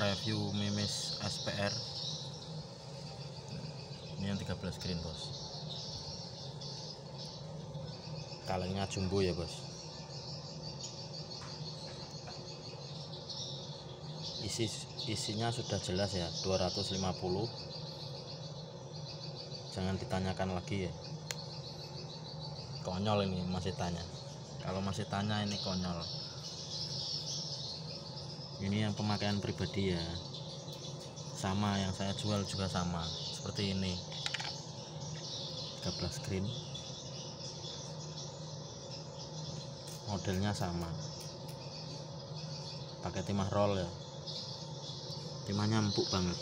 review Mimis SPR. Ini yang 13 green bos, kalengnya jumbo ya bos. Isinya sudah jelas ya, 250. Jangan ditanyakan lagi ya, konyol ini masih tanya. Kalau masih tanya ini konyol. Ini yang pemakaian pribadi ya, sama yang saya jual juga sama seperti ini, 13 green, modelnya sama, pakai timah roll ya, timahnya empuk banget.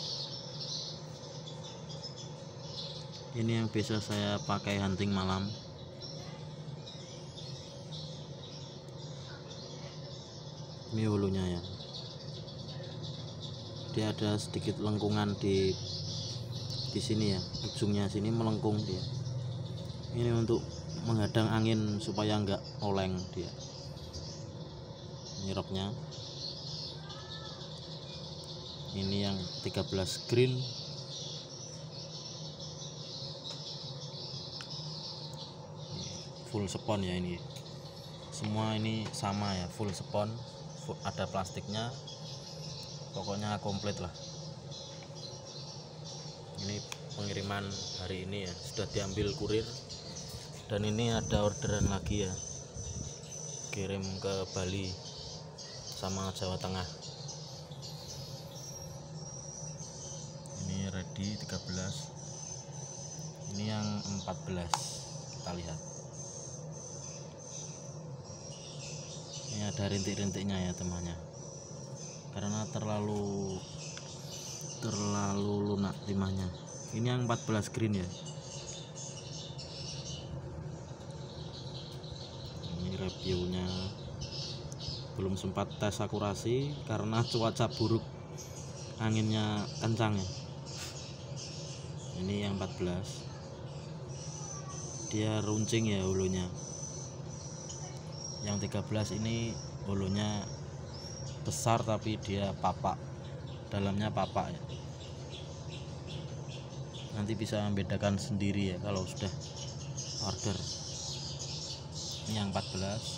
Ini yang biasa saya pakai hunting malam. Ini hulunya ya, dia ada sedikit lengkungan di sini ya, ujungnya sini melengkung dia. Ini untuk menghadang angin supaya enggak oleng dia. Ini roknya, ini yang 13 green. Full spon ya, ini semua ini sama ya, full spon, ada plastiknya, pokoknya komplit lah. Ini pengiriman hari ini ya, sudah diambil kurir, dan ini ada orderan lagi ya, kirim ke Bali sama Jawa Tengah. Ini ready 13, ini yang 14, kita lihat. Ini ada rintik-rintiknya ya temannya, karena terlalu lunak timahnya. Ini yang 14 green ya. Ini reviewnya, belum sempat tes akurasi karena cuaca buruk, anginnya kencang ya. Ini yang 14, dia runcing ya hulunya. Yang 13 ini hulunya besar tapi dia papak, dalamnya papak ya. Nanti bisa membedakan sendiri ya kalau sudah order. Ini yang 14,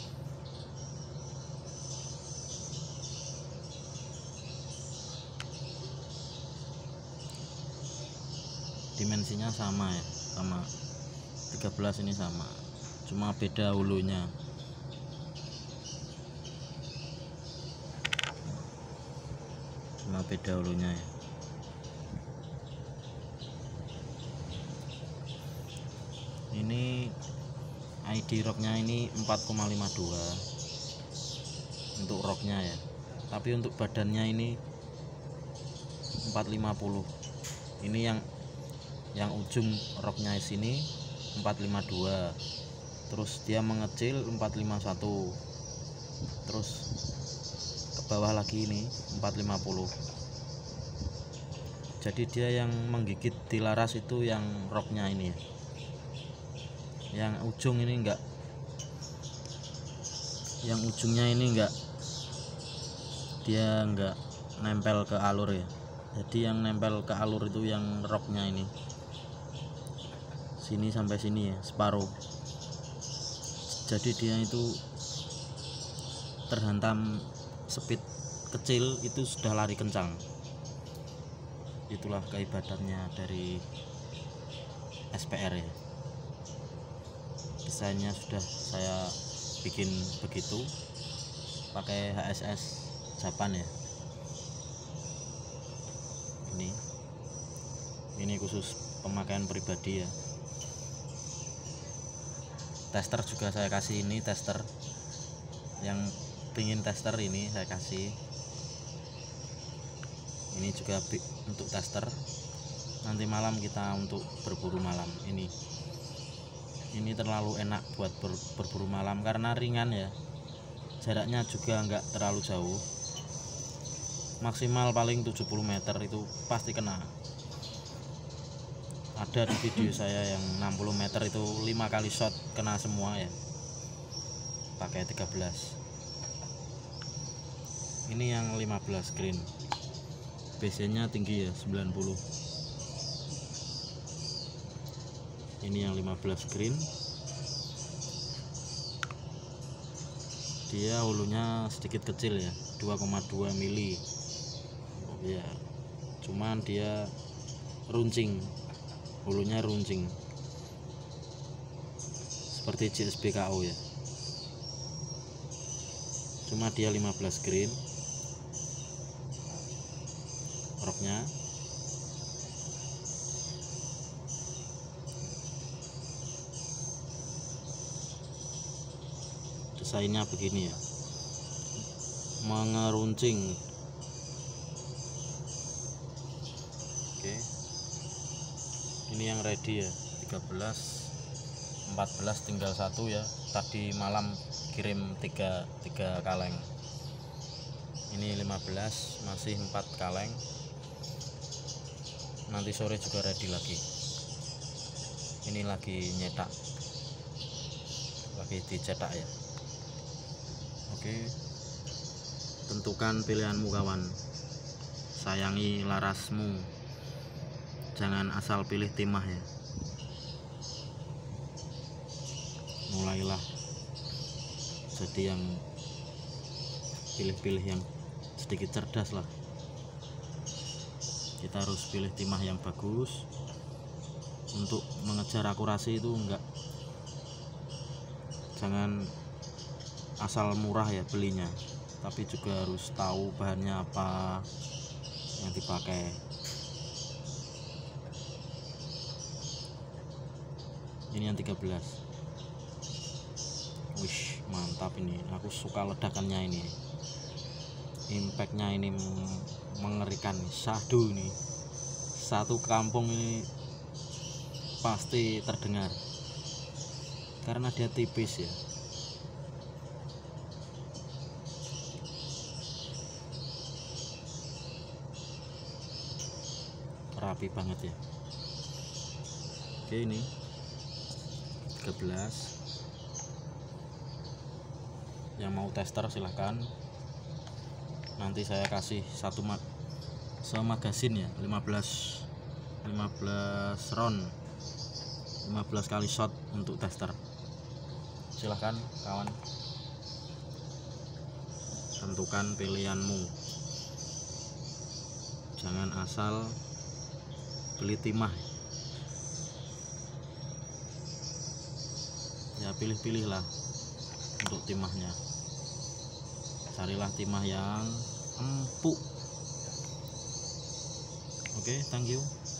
dimensinya sama ya, sama 13 ini sama, cuma beda hulunya. Beda hulunya ya. Ini ID roknya ini 4,52 untuk roknya ya, tapi untuk badannya ini 450. Ini yang ujung roknya sini 452, terus dia mengecil 451, terus ke bawah lagi ini 450. Jadi dia yang menggigit di laras itu yang roknya ini ya. Yang ujung ini enggak, yang ujungnya ini enggak, dia enggak nempel ke alur ya. Jadi yang nempel ke alur itu yang roknya ini, sini sampai sini ya, separuh. Jadi dia itu terhantam speed kecil itu sudah lari kencang. Itulah keibatannya dari SPR ya. Desainnya sudah saya bikin begitu, pakai HSS Japan ya. Ini khusus pemakaian pribadi ya. Tester juga saya kasih, ini tester yang pingin tester ini saya kasih. Ini juga untuk tester, nanti malam kita untuk berburu malam. Ini terlalu enak buat berburu malam karena ringan ya, jaraknya juga enggak terlalu jauh, maksimal paling 70 meter itu pasti kena. Ada di video saya yang 60 meter itu 5 kali shot kena semua ya, pakai 13. Ini yang 15 green. BC nya tinggi ya 90. Ini yang 15 green, dia hulunya sedikit kecil ya, 2,2 mili ya, cuman dia runcing, hulunya runcing seperti JSBKO ya, cuma dia 15 green roknya. Desainnya begini ya, mengeruncing. Oke, ini yang ready ya, 13 14 tinggal satu ya, tadi malam kirim 3 kaleng, ini 15 masih 4 kaleng, nanti sore juga ready lagi. Ini lagi nyetak, lagi dicetak ya. Oke, tentukan pilihanmu kawan, sayangi larasmu, jangan asal pilih timah ya. Mulailah jadi yang pilih-pilih yang sedikit cerdas lah. Kita harus pilih timah yang bagus. Untuk mengejar akurasi itu jangan asal murah ya belinya, tapi juga harus tahu bahannya apa yang dipakai. Ini yang 13. Wish, mantap ini, aku suka ledakannya ini, impactnya ini mengerikan. Syahdu ini satu kampung ini pasti terdengar karena dia tipis ya. Rapi banget ya. Oke, ini 13. Yang mau tester silahkan, nanti saya kasih satu semagasin ya, 15 round, 15 kali shot untuk tester. Silahkan kawan, tentukan pilihanmu, jangan asal beli timah ya, pilih-pilihlah untuk timahnya, carilah timah yang empuk. Oke, thank you.